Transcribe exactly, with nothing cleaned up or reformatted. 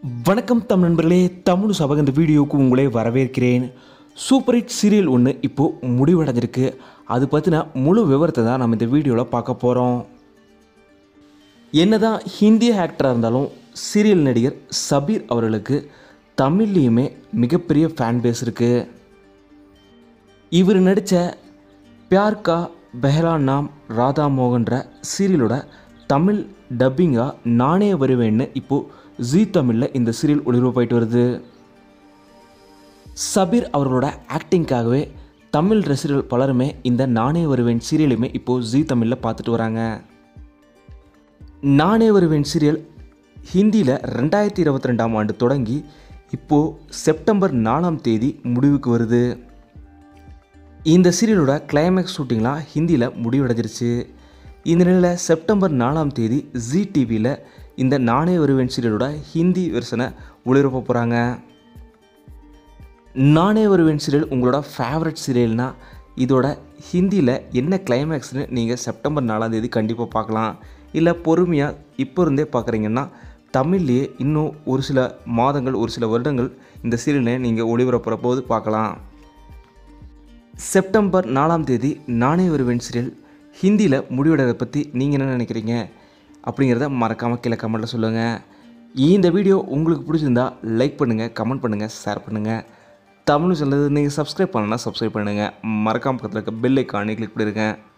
வணக்கம் தமிழ் நண்பர்களே, தமிழ் சபக இந்த வீடியோவுக்கு உங்களை வரவேற்கிறேன். சூப்பர் ஹிட் சீரியல் ஒன்று இப்போது முடிவடைஞ்சிருக்கு. அது பற்றின முழு விவரத்தை தான் நம்ம இந்த வீடியோவில் பார்க்க போகிறோம். என்னதான் ஹிந்தி ஆக்டராக இருந்தாலும் சீரியல் நடிகர் சபீர் அவர்களுக்கு தமிழ்லேயுமே மிகப்பெரிய ஃபேன் பேஸ் இருக்குது. இவர் நடித்த பியார் கா பெஹலா நாம் ராதா மோகன்ற சீரியலோட தமிழ் டப்பிங்காக நானே வருவேன்னு இப்போது ஜீ தமிழில் இந்த சீரியல் ஒளிபரப்பாயிட்டு வருது. சபீர் அவர்களோட ஆக்டிங்காகவே தமிழ் ரசிகர்கள் பலருமே இந்த நானே வருவேன் சீரியலுமே இப்போது ஜீ தமிழில் பார்த்துட்டு வராங்க. நானே வருவேன் சீரியல் ஹிந்தியில் ரெண்டாயிரத்தி இருபத்தி ரெண்டாம் ஆண்டு தொடங்கி இப்போது செப்டம்பர் நாலாம் தேதி முடிவுக்கு வருது. இந்த சீரியலோட கிளைமேக்ஸ் ஷூட்டிங்லாம் ஹிந்தியில் முடிவடைஞ்சிருச்சு. இந்த நிலையில் செப்டம்பர் நாலாம் தேதி ஜீ டிவியில் இந்த நானே வருவேன் சீரியலோட ஹிந்தி வெர்ஷனை ஒளிபரப்ப போகிறாங்க. நானே வருவேன் சீரியல் உங்களோட ஃபேவரட் சீரியல்னால் இதோட ஹிந்தியில் என்ன கிளைமேக்ஸ்னு நீங்கள் செப்டம்பர் நாலாம் தேதி கண்டிப்பாக பார்க்கலாம். இல்லை பொறுமையாக இப்போ இருந்தே பார்க்குறீங்கன்னா தமிழ்லேயே இன்னும் ஒரு சில மாதங்கள் ஒரு சில வருடங்கள் இந்த சீரியலை நீங்கள் ஒளிபரப்புற போது பார்க்கலாம். செப்டம்பர் நாலாம் தேதி நானே வருவேன் சீரியல் ஹிந்தியில் முடிவடைறதை பற்றி நீங்கள் என்ன நினைக்கிறீங்க அப்படிங்கிறத மறக்காமல் கீழே கமெண்ட்டில் சொல்லுங்கள். இந்த வீடியோ உங்களுக்கு பிடிச்சிருந்தா லைக் பண்ணுங்கள், கமெண்ட் பண்ணுங்கள், ஷேர் பண்ணுங்கள். தமிழ் சொல்லுறது நீங்கள் சப்ஸ்கிரைப் பண்ணலன்னா சப்ஸ்கிரைப் பண்ணுங்கள். மறக்காமல் பக்கத்தில் இருக்க பெல் ஐக்கானை கிளிக் பண்ணிடுங்க.